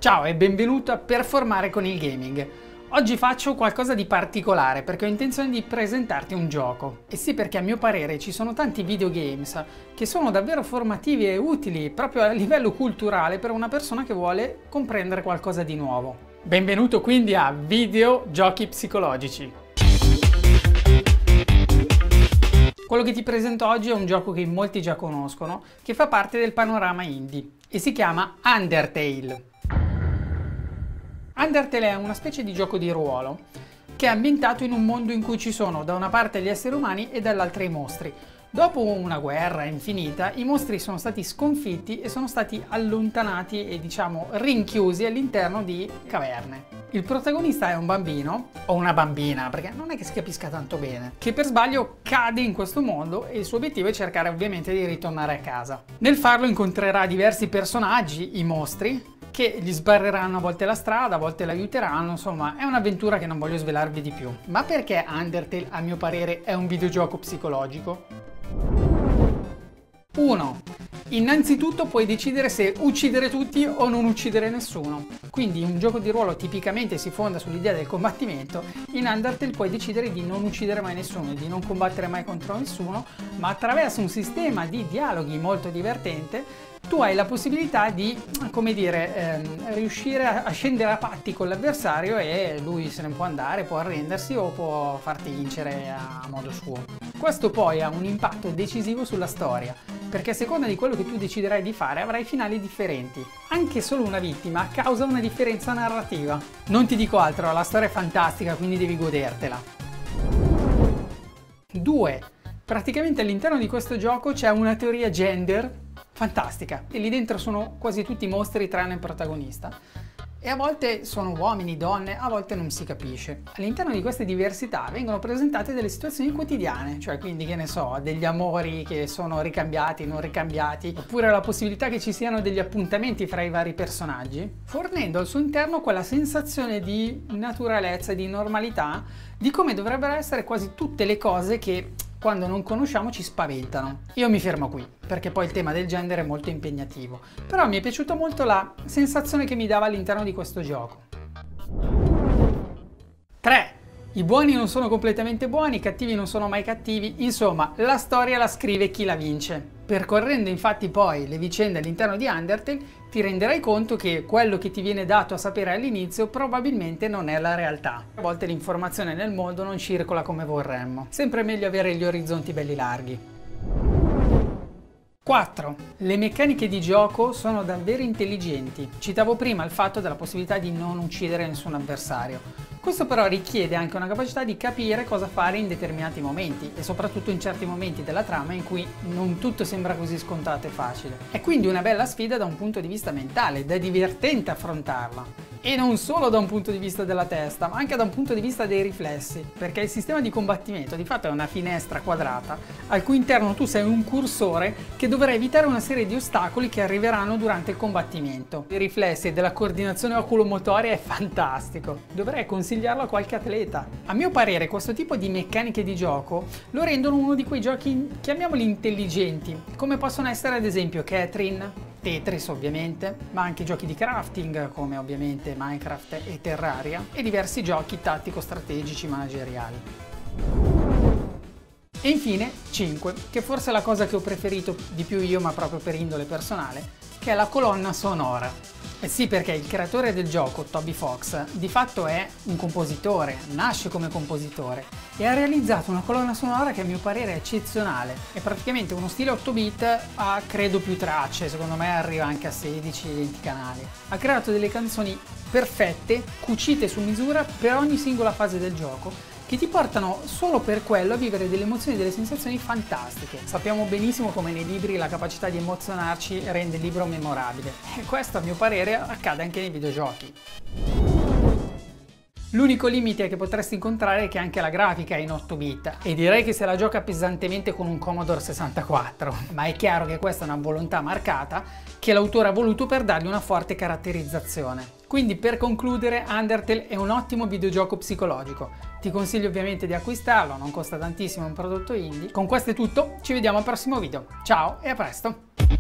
Ciao e benvenuto a Performare con il Gaming. Oggi faccio qualcosa di particolare perché ho intenzione di presentarti un gioco. E sì, perché a mio parere ci sono tanti videogames che sono davvero formativi e utili proprio a livello culturale per una persona che vuole comprendere qualcosa di nuovo. Benvenuto quindi a Videogiochi Psicologici. Quello che ti presento oggi è un gioco che molti già conoscono, che fa parte del panorama indie e si chiama Undertale. Undertale è una specie di gioco di ruolo che è ambientato in un mondo in cui ci sono da una parte gli esseri umani e dall'altra i mostri. Dopo una guerra infinita, i mostri sono stati sconfitti e sono stati allontanati e rinchiusi all'interno di caverne. Il protagonista è un bambino, o una bambina, perché non è che si capisca tanto bene, che per sbaglio cade in questo mondo e il suo obiettivo è cercare ovviamente di ritornare a casa. Nel farlo incontrerà diversi personaggi, i mostri, che gli sbarreranno a volte la strada, a volte l'aiuteranno, insomma è un'avventura che non voglio svelarvi di più. Ma perché Undertale a mio parere è un videogioco psicologico? 1. Innanzitutto puoi decidere se uccidere tutti o non uccidere nessuno. Quindi un gioco di ruolo tipicamente si fonda sull'idea del combattimento. In Undertale puoi decidere di non uccidere mai nessuno, di non combattere mai contro nessuno, ma attraverso un sistema di dialoghi molto divertente tu hai la possibilità di, riuscire a scendere a patti con l'avversario e lui se ne può andare, può arrendersi o può farti vincere a modo suo. Questo poi ha un impatto decisivo sulla storia, perché a seconda di quello che tu deciderai di fare avrai finali differenti. Anche solo una vittima causa una differenza narrativa. Non ti dico altro, la storia è fantastica, quindi devi godertela. 2. Praticamente all'interno di questo gioco c'è una teoria gender fantastica e lì dentro sono quasi tutti mostri tranne il protagonista e a volte sono uomini, donne, a volte non si capisce. All'interno di queste diversità vengono presentate delle situazioni quotidiane, cioè quindi che ne so, degli amori che sono ricambiati, non ricambiati, oppure la possibilità che ci siano degli appuntamenti fra i vari personaggi, fornendo al suo interno quella sensazione di naturalezza, di normalità, di come dovrebbero essere quasi tutte le cose che quando non conosciamo ci spaventano. Io mi fermo qui, perché poi il tema del gender è molto impegnativo, però mi è piaciuta molto la sensazione che mi dava all'interno di questo gioco. 3. I buoni non sono completamente buoni, i cattivi non sono mai cattivi, insomma, la storia la scrive chi la vince. Percorrendo infatti poi le vicende all'interno di Undertale, ti renderai conto che quello che ti viene dato a sapere all'inizio probabilmente non è la realtà. A volte l'informazione nel mondo non circola come vorremmo. Sempre meglio avere gli orizzonti belli larghi. 4. Le meccaniche di gioco sono davvero intelligenti. Citavo prima il fatto della possibilità di non uccidere nessun avversario. Questo però richiede anche una capacità di capire cosa fare in determinati momenti e soprattutto in certi momenti della trama in cui non tutto sembra così scontato e facile. È quindi una bella sfida da un punto di vista mentale ed è divertente affrontarla. E non solo da un punto di vista della testa, ma anche da un punto di vista dei riflessi, perché il sistema di combattimento di fatto è una finestra quadrata al cui interno tu sei un cursore che dovrà evitare una serie di ostacoli che arriveranno durante il combattimento. I riflessi e della coordinazione oculomotoria è fantastico, dovrei consigliarlo a qualche atleta. A mio parere questo tipo di meccaniche di gioco lo rendono uno di quei giochi, chiamiamoli intelligenti, come possono essere ad esempio Catherine, Tetris ovviamente, ma anche giochi di crafting come ovviamente Minecraft e Terraria e diversi giochi tattico-strategici manageriali. E infine 5, che forse è la cosa che ho preferito di più io ma proprio per indole personale, che è la colonna sonora. Eh sì, perché il creatore del gioco, Toby Fox, di fatto è un compositore, nasce come compositore e ha realizzato una colonna sonora che a mio parere è eccezionale. È praticamente uno stile 8 bit a credo più tracce, secondo me arriva anche a 16-20 canali. Ha creato delle canzoni perfette, cucite su misura per ogni singola fase del gioco, che ti portano solo per quello a vivere delle emozioni e delle sensazioni fantastiche. Sappiamo benissimo come nei libri la capacità di emozionarci rende il libro memorabile e questo a mio parere accade anche nei videogiochi. L'unico limite che potresti incontrare è che anche la grafica è in 8 bit e direi che se la gioca pesantemente con un Commodore 64, ma è chiaro che questa è una volontà marcata che l'autore ha voluto per dargli una forte caratterizzazione. Quindi per concludere, Undertale è un ottimo videogioco psicologico. Ti consiglio ovviamente di acquistarlo, non costa tantissimo, è un prodotto indie. Con questo è tutto, ci vediamo al prossimo video. Ciao e a presto!